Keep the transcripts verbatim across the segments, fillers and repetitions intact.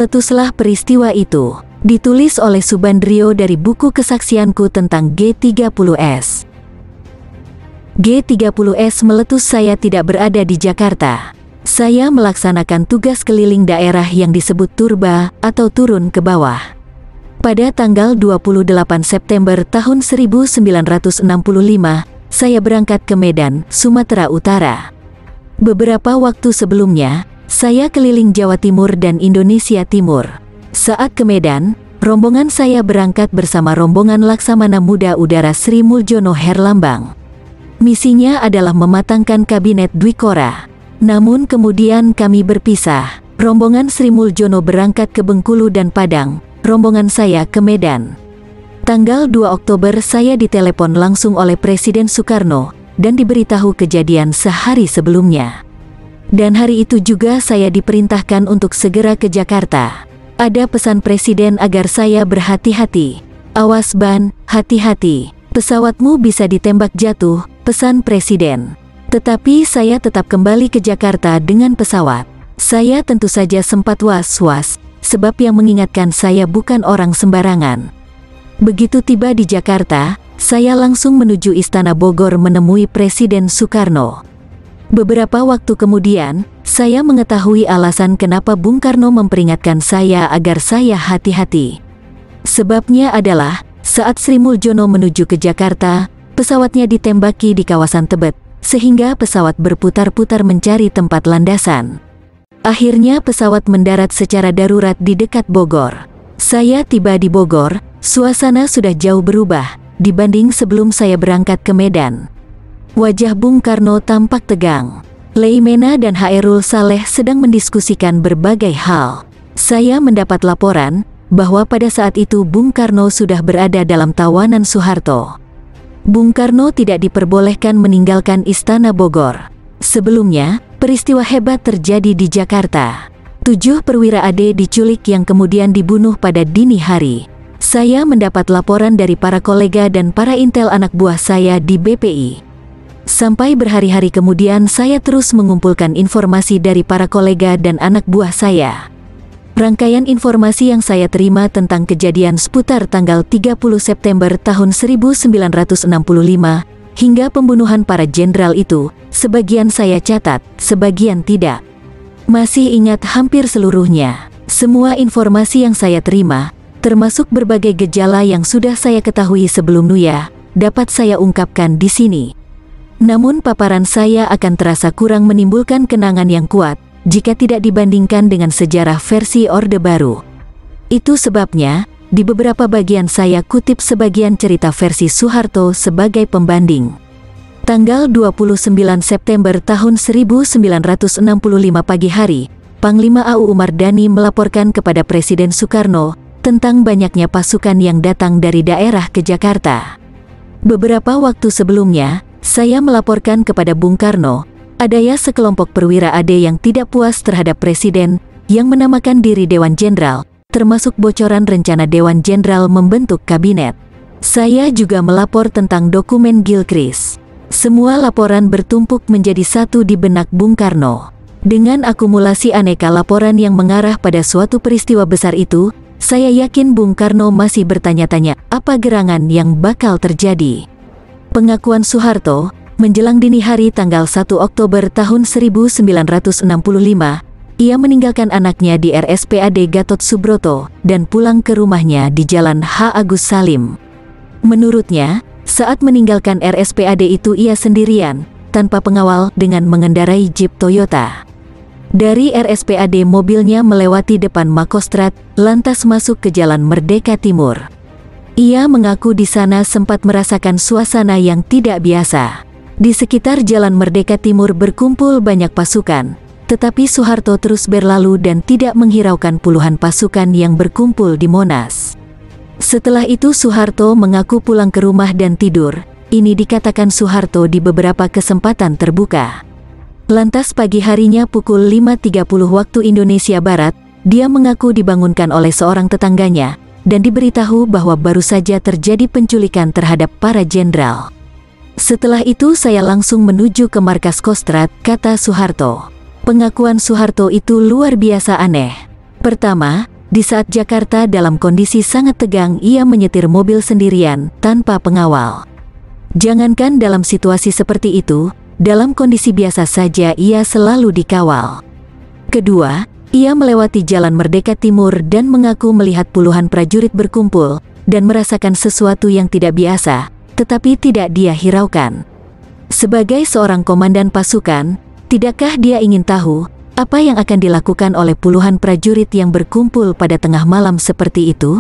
Meletuslah peristiwa itu. Ditulis oleh Subandrio dari buku kesaksianku tentang G tiga puluh S. G tiga puluh S meletus. Saya tidak berada di Jakarta. Saya melaksanakan tugas keliling daerah yang disebut turba atau turun ke bawah. Pada tanggal dua puluh delapan September tahun seribu sembilan ratus enam puluh lima, saya berangkat ke Medan, Sumatera Utara. Beberapa waktu sebelumnya, saya keliling Jawa Timur dan Indonesia Timur. Saat ke Medan, rombongan saya berangkat bersama rombongan Laksamana Muda Udara Sri Muljono Herlambang. Misinya adalah mematangkan kabinet Dwikora. Namun kemudian kami berpisah. Rombongan Sri Muljono berangkat ke Bengkulu dan Padang, rombongan saya ke Medan. Tanggal dua Oktober saya ditelepon langsung oleh Presiden Soekarno dan diberitahu kejadian sehari sebelumnya. Dan hari itu juga saya diperintahkan untuk segera ke Jakarta. Ada pesan Presiden agar saya berhati-hati. Awas Ban, hati-hati. Pesawatmu bisa ditembak jatuh, pesan Presiden. Tetapi saya tetap kembali ke Jakarta dengan pesawat. Saya tentu saja sempat was-was, sebab yang mengingatkan saya bukan orang sembarangan. Begitu tiba di Jakarta, saya langsung menuju Istana Bogor menemui Presiden Soekarno. Beberapa waktu kemudian, saya mengetahui alasan kenapa Bung Karno memperingatkan saya agar saya hati-hati. Sebabnya adalah, saat Sri Muljono menuju ke Jakarta, pesawatnya ditembaki di kawasan Tebet, sehingga pesawat berputar-putar mencari tempat landasan. Akhirnya pesawat mendarat secara darurat di dekat Bogor. Saya tiba di Bogor, suasana sudah jauh berubah dibanding sebelum saya berangkat ke Medan. Wajah Bung Karno tampak tegang. Leimena dan Hairul Saleh sedang mendiskusikan berbagai hal. Saya mendapat laporan bahwa pada saat itu Bung Karno sudah berada dalam tawanan Soeharto. Bung Karno tidak diperbolehkan meninggalkan Istana Bogor. Sebelumnya, peristiwa hebat terjadi di Jakarta. Tujuh perwira A D diculik yang kemudian dibunuh pada dini hari. Saya mendapat laporan dari para kolega dan para intel anak buah saya di B P I. Sampai berhari-hari kemudian saya terus mengumpulkan informasi dari para kolega dan anak buah saya. Rangkaian informasi yang saya terima tentang kejadian seputar tanggal tiga puluh September tahun seribu sembilan ratus enam puluh lima hingga pembunuhan para jenderal itu, sebagian saya catat, sebagian tidak. Masih ingat hampir seluruhnya. Semua informasi yang saya terima, termasuk berbagai gejala yang sudah saya ketahui sebelum Nuya, dapat saya ungkapkan di sini. Namun paparan saya akan terasa kurang menimbulkan kenangan yang kuat, jika tidak dibandingkan dengan sejarah versi Orde Baru. Itu sebabnya, di beberapa bagian saya kutip sebagian cerita versi Soeharto sebagai pembanding. Tanggal dua puluh sembilan September tahun seribu sembilan ratus enam puluh lima pagi hari, Panglima A U Umar Dhani melaporkan kepada Presiden Soekarno tentang banyaknya pasukan yang datang dari daerah ke Jakarta. Beberapa waktu sebelumnya, saya melaporkan kepada Bung Karno, adanya sekelompok perwira A D yang tidak puas terhadap Presiden, yang menamakan diri Dewan Jenderal, termasuk bocoran rencana Dewan Jenderal membentuk kabinet. Saya juga melapor tentang dokumen Gilchrist. Semua laporan bertumpuk menjadi satu di benak Bung Karno. Dengan akumulasi aneka laporan yang mengarah pada suatu peristiwa besar itu, saya yakin Bung Karno masih bertanya-tanya, apa gerangan yang bakal terjadi. Pengakuan Soeharto, menjelang dini hari tanggal satu Oktober tahun seribu sembilan ratus enam puluh lima, ia meninggalkan anaknya di R S P A D Gatot Subroto, dan pulang ke rumahnya di Jalan H. Agus Salim. Menurutnya, saat meninggalkan R S P A D itu ia sendirian, tanpa pengawal dengan mengendarai Jeep Toyota. Dari R S P A D mobilnya melewati depan Makostrat, lantas masuk ke Jalan Merdeka Timur. Ia mengaku di sana sempat merasakan suasana yang tidak biasa. Di sekitar Jalan Merdeka Timur berkumpul banyak pasukan, tetapi Soeharto terus berlalu dan tidak menghiraukan puluhan pasukan yang berkumpul di Monas. Setelah itu Soeharto mengaku pulang ke rumah dan tidur. Ini dikatakan Soeharto di beberapa kesempatan terbuka. Lantas pagi harinya pukul lima tiga puluh waktu Indonesia Barat, dia mengaku dibangunkan oleh seorang tetangganya, dan diberitahu bahwa baru saja terjadi penculikan terhadap para jenderal. Setelah itu saya langsung menuju ke markas Kostrad, kata Soeharto. Pengakuan Soeharto itu luar biasa aneh. Pertama, Di saat Jakarta dalam kondisi sangat tegang, ia menyetir mobil sendirian, tanpa pengawal. Jangankan dalam situasi seperti itu, dalam kondisi biasa saja ia selalu dikawal. Kedua, ia melewati Jalan Merdeka Timur dan mengaku melihat puluhan prajurit berkumpul, dan merasakan sesuatu yang tidak biasa, tetapi tidak dia hiraukan. Sebagai seorang komandan pasukan, tidakkah dia ingin tahu apa yang akan dilakukan oleh puluhan prajurit yang berkumpul pada tengah malam seperti itu?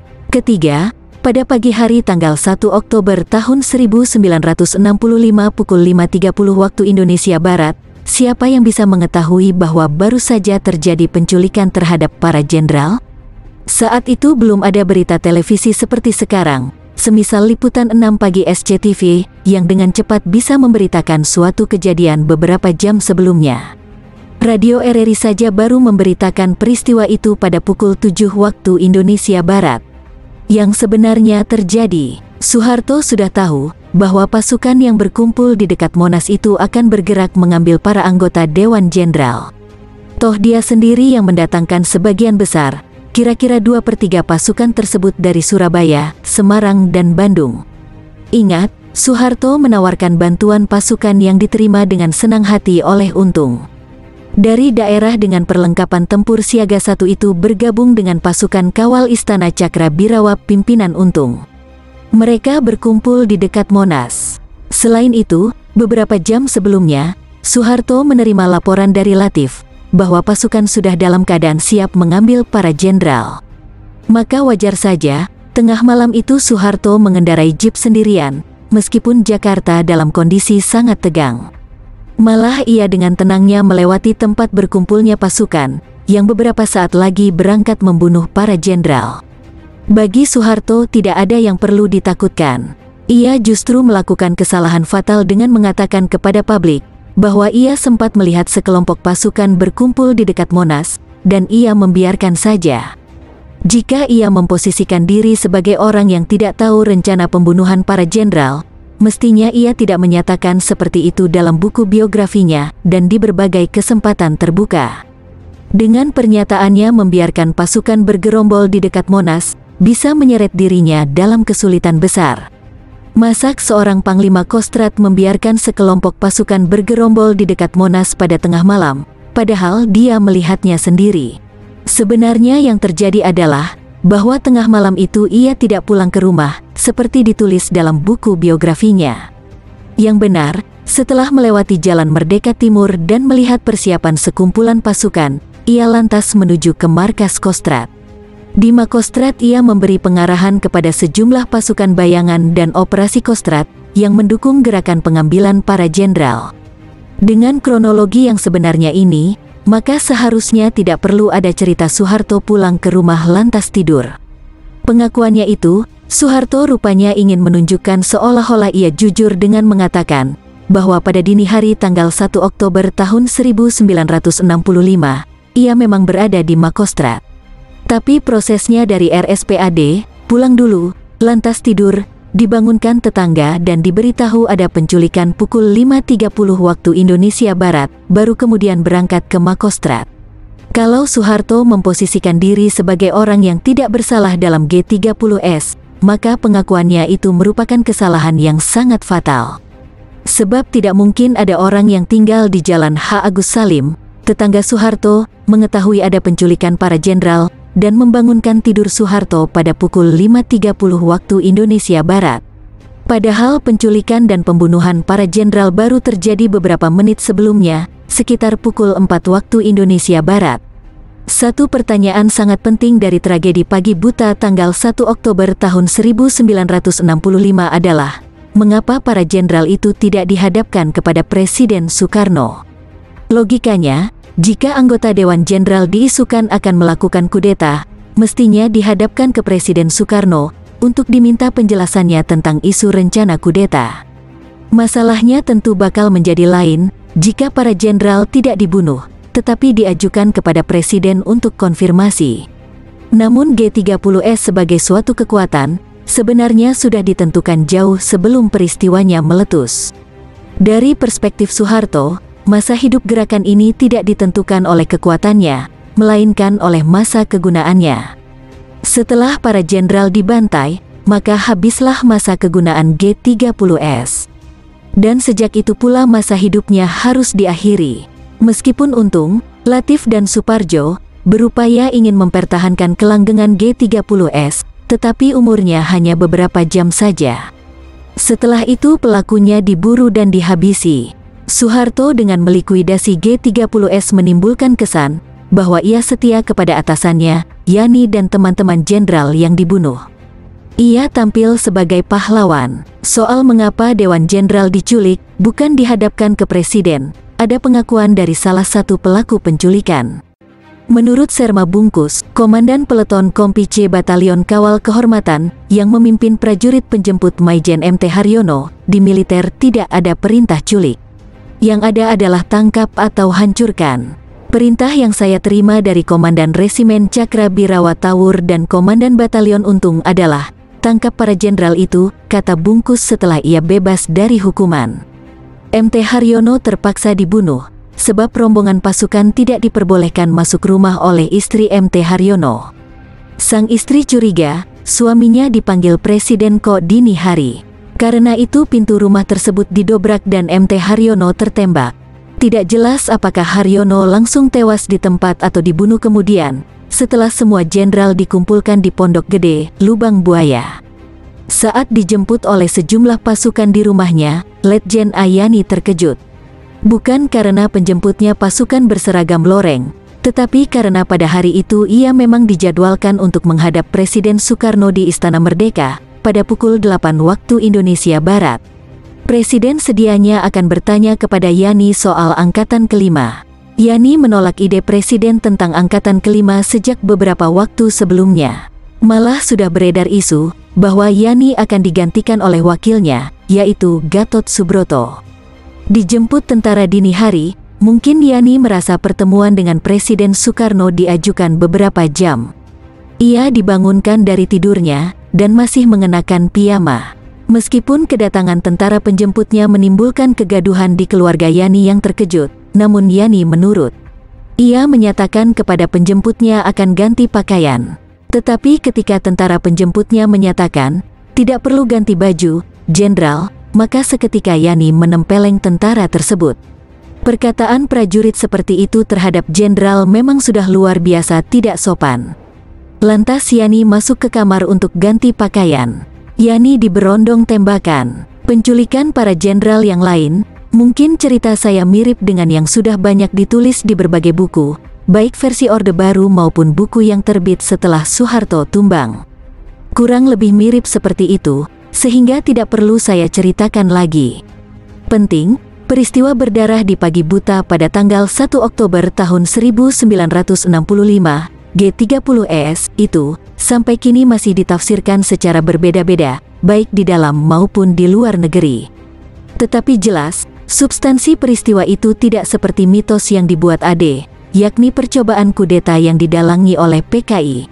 Ketiga, pada pagi hari tanggal satu Oktober tahun seribu sembilan ratus enam puluh lima pukul lima tiga puluh waktu Indonesia Barat, siapa yang bisa mengetahui bahwa baru saja terjadi penculikan terhadap para jenderal? Saat itu belum ada berita televisi seperti sekarang, semisal liputan enam pagi S C T V, yang dengan cepat bisa memberitakan suatu kejadian beberapa jam sebelumnya. Radio R R I saja baru memberitakan peristiwa itu pada pukul tujuh waktu Indonesia Barat. Yang sebenarnya terjadi, Soeharto sudah tahu bahwa pasukan yang berkumpul di dekat Monas itu akan bergerak mengambil para anggota Dewan Jenderal. Toh dia sendiri yang mendatangkan sebagian besar, kira-kira dua per tiga pasukan tersebut dari Surabaya, Semarang, dan Bandung. Ingat, Soeharto menawarkan bantuan pasukan yang diterima dengan senang hati oleh Untung. Dari daerah dengan perlengkapan tempur siaga satu itu bergabung dengan pasukan kawal Istana Cakra Birawa pimpinan Untung. Mereka berkumpul di dekat Monas. Selain itu, beberapa jam sebelumnya, Soeharto menerima laporan dari Latif bahwa pasukan sudah dalam keadaan siap mengambil para jenderal. Maka wajar saja, tengah malam itu Soeharto mengendarai jeep sendirian, meskipun Jakarta dalam kondisi sangat tegang. Malah ia dengan tenangnya melewati tempat berkumpulnya pasukan, yang beberapa saat lagi berangkat membunuh para jenderal. Bagi Soeharto tidak ada yang perlu ditakutkan. Ia justru melakukan kesalahan fatal dengan mengatakan kepada publik, bahwa ia sempat melihat sekelompok pasukan berkumpul di dekat Monas, dan ia membiarkan saja. Jika ia memposisikan diri sebagai orang yang tidak tahu rencana pembunuhan para jenderal, mestinya ia tidak menyatakan seperti itu dalam buku biografinya dan di berbagai kesempatan terbuka. Dengan pernyataannya membiarkan pasukan bergerombol di dekat Monas, bisa menyeret dirinya dalam kesulitan besar. Masak seorang Panglima Kostrad membiarkan sekelompok pasukan bergerombol di dekat Monas pada tengah malam, padahal dia melihatnya sendiri. Sebenarnya yang terjadi adalah bahwa tengah malam itu ia tidak pulang ke rumah, seperti ditulis dalam buku biografinya. Yang benar, setelah melewati Jalan Merdeka Timur dan melihat persiapan sekumpulan pasukan, ia lantas menuju ke markas Kostrad. Di Makostrad ia memberi pengarahan kepada sejumlah pasukan bayangan dan operasi Kostrad yang mendukung gerakan pengambilan para jenderal. Dengan kronologi yang sebenarnya ini, maka seharusnya tidak perlu ada cerita Soeharto pulang ke rumah lantas tidur. Pengakuannya itu, Soeharto rupanya ingin menunjukkan seolah-olah ia jujur dengan mengatakan bahwa pada dini hari tanggal satu Oktober tahun seribu sembilan ratus enam puluh lima, ia memang berada di Makostrad. Tapi prosesnya dari R S P A D, pulang dulu, lantas tidur, dibangunkan tetangga dan diberitahu ada penculikan pukul lima tiga puluh waktu Indonesia Barat, baru kemudian berangkat ke Makostrad. Kalau Soeharto memposisikan diri sebagai orang yang tidak bersalah dalam G tiga puluh S, maka pengakuannya itu merupakan kesalahan yang sangat fatal. Sebab tidak mungkin ada orang yang tinggal di Jalan H. Agus Salim, tetangga Soeharto, mengetahui ada penculikan para jenderal, dan membangunkan tidur Soeharto pada pukul lima tiga puluh waktu Indonesia Barat. Padahal penculikan dan pembunuhan para jenderal baru terjadi beberapa menit sebelumnya, sekitar pukul empat waktu Indonesia Barat. Satu pertanyaan sangat penting dari tragedi pagi buta tanggal satu Oktober tahun seribu sembilan ratus enam puluh lima adalah, mengapa para jenderal itu tidak dihadapkan kepada Presiden Soekarno? Logikanya, jika anggota Dewan Jenderal diisukan akan melakukan kudeta, mestinya dihadapkan ke Presiden Soekarno untuk diminta penjelasannya tentang isu rencana kudeta. Masalahnya tentu bakal menjadi lain jika para jenderal tidak dibunuh, tetapi diajukan kepada Presiden untuk konfirmasi. Namun G tiga puluh S sebagai suatu kekuatan, sebenarnya sudah ditentukan jauh sebelum peristiwanya meletus. Dari perspektif Soeharto, masa hidup gerakan ini tidak ditentukan oleh kekuatannya, melainkan oleh masa kegunaannya. Setelah para jenderal dibantai, maka habislah masa kegunaan G tiga puluh S. Dan sejak itu pula masa hidupnya harus diakhiri. Meskipun untung, Latif dan Suparjo berupaya ingin mempertahankan kelanggengan G tiga puluh S, tetapi umurnya hanya beberapa jam saja. Setelah itu pelakunya diburu dan dihabisi. Soeharto dengan melikuidasi G tiga puluh S menimbulkan kesan bahwa ia setia kepada atasannya, Yani dan teman-teman jenderal yang dibunuh. Ia tampil sebagai pahlawan. Soal mengapa Dewan Jenderal diculik bukan dihadapkan ke presiden, ada pengakuan dari salah satu pelaku penculikan. Menurut Serma Bungkus, Komandan Peleton Kompi C Batalion Kawal Kehormatan yang memimpin prajurit penjemput Maijen M T Haryono, di militer tidak ada perintah culik. Yang ada adalah tangkap atau hancurkan. Perintah yang saya terima dari Komandan Resimen Cakra Birawa Tawur dan Komandan Batalion Untung adalah, tangkap para jenderal itu, kata Bungkus setelah ia bebas dari hukuman. M T Haryono terpaksa dibunuh, sebab rombongan pasukan tidak diperbolehkan masuk rumah oleh istri M T Haryono. Sang istri curiga, suaminya dipanggil presiden kok dini hari. Karena itu pintu rumah tersebut didobrak dan M T Haryono tertembak. Tidak jelas apakah Haryono langsung tewas di tempat atau dibunuh kemudian, setelah semua jenderal dikumpulkan di Pondok Gede, Lubang Buaya. Saat dijemput oleh sejumlah pasukan di rumahnya, Letjen Ayani terkejut. Bukan karena penjemputnya pasukan berseragam loreng, tetapi karena pada hari itu ia memang dijadwalkan untuk menghadap Presiden Soekarno di Istana Merdeka, pada pukul delapan waktu Indonesia Barat. Presiden sedianya akan bertanya kepada Yani soal angkatan kelima. Yani menolak ide Presiden tentang angkatan kelima sejak beberapa waktu sebelumnya. Malah sudah beredar isu bahwa Yani akan digantikan oleh wakilnya, yaitu Gatot Subroto. Dijemput tentara dini hari, mungkin Yani merasa pertemuan dengan Presiden Soekarno diajukan beberapa jam. Ia dibangunkan dari tidurnya dan masih mengenakan piyama. Meskipun kedatangan tentara penjemputnya menimbulkan kegaduhan di keluarga Yani yang terkejut, namun Yani menurut. Ia menyatakan kepada penjemputnya akan ganti pakaian. Tetapi ketika tentara penjemputnya menyatakan, tidak perlu ganti baju, jenderal, maka seketika Yani menempeleng tentara tersebut. Perkataan prajurit seperti itu terhadap jenderal memang sudah luar biasa tidak sopan. Lantas Yani masuk ke kamar untuk ganti pakaian. Yani diberondong tembakan. Penculikan para jenderal yang lain, mungkin cerita saya mirip dengan yang sudah banyak ditulis di berbagai buku, baik versi Orde Baru maupun buku yang terbit setelah Soeharto tumbang. Kurang lebih mirip seperti itu, sehingga tidak perlu saya ceritakan lagi. Penting, peristiwa berdarah di pagi buta pada tanggal satu Oktober tahun seribu sembilan ratus enam puluh lima, G tiga puluh S, itu, sampai kini masih ditafsirkan secara berbeda-beda, baik di dalam maupun di luar negeri. Tetapi jelas, substansi peristiwa itu tidak seperti mitos yang dibuat A D, yakni percobaan kudeta yang didalangi oleh P K I.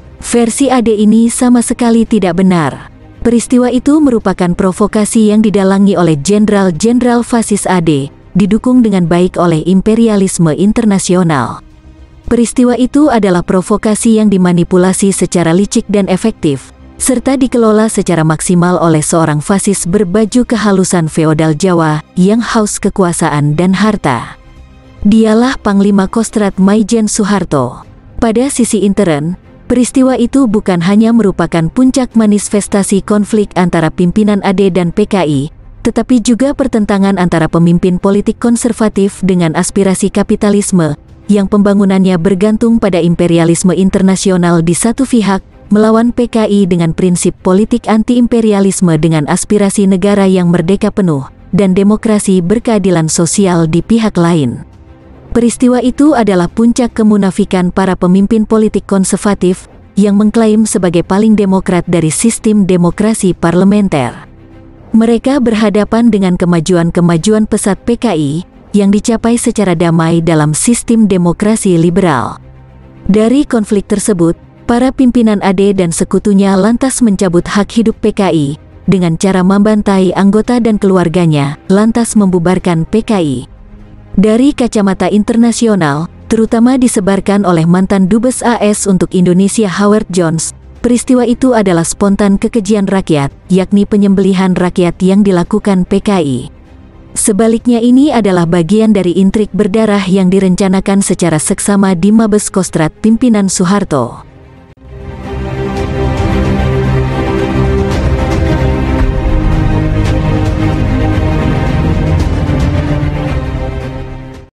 Versi A D ini sama sekali tidak benar. Peristiwa itu merupakan provokasi yang didalangi oleh jenderal-jenderal fasis A D, didukung dengan baik oleh imperialisme internasional. Peristiwa itu adalah provokasi yang dimanipulasi secara licik dan efektif, serta dikelola secara maksimal oleh seorang fasis berbaju kehalusan feodal Jawa yang haus kekuasaan dan harta. Dialah Panglima Kostrad Maijen Soeharto. Pada sisi intern, peristiwa itu bukan hanya merupakan puncak manifestasi konflik antara pimpinan A D dan P K I, tetapi juga pertentangan antara pemimpin politik konservatif dengan aspirasi kapitalisme, yang pembangunannya bergantung pada imperialisme internasional di satu pihak, melawan P K I dengan prinsip politik anti-imperialisme dengan aspirasi negara yang merdeka penuh, dan demokrasi berkeadilan sosial di pihak lain. Peristiwa itu adalah puncak kemunafikan para pemimpin politik konservatif, yang mengklaim sebagai paling demokrat dari sistem demokrasi parlementer. Mereka berhadapan dengan kemajuan-kemajuan pesat P K I, yang dicapai secara damai dalam sistem demokrasi liberal. Dari konflik tersebut, para pimpinan A D dan sekutunya lantas mencabut hak hidup P K I, dengan cara membantai anggota dan keluarganya, lantas membubarkan P K I. Dari kacamata internasional, terutama disebarkan oleh mantan Dubes A S untuk Indonesia Howard Jones. Peristiwa itu adalah spontan kekejian rakyat, yakni penyembelihan rakyat yang dilakukan P K I. Sebaliknya ini adalah bagian dari intrik berdarah yang direncanakan secara seksama di Mabes Kostrad pimpinan Soeharto.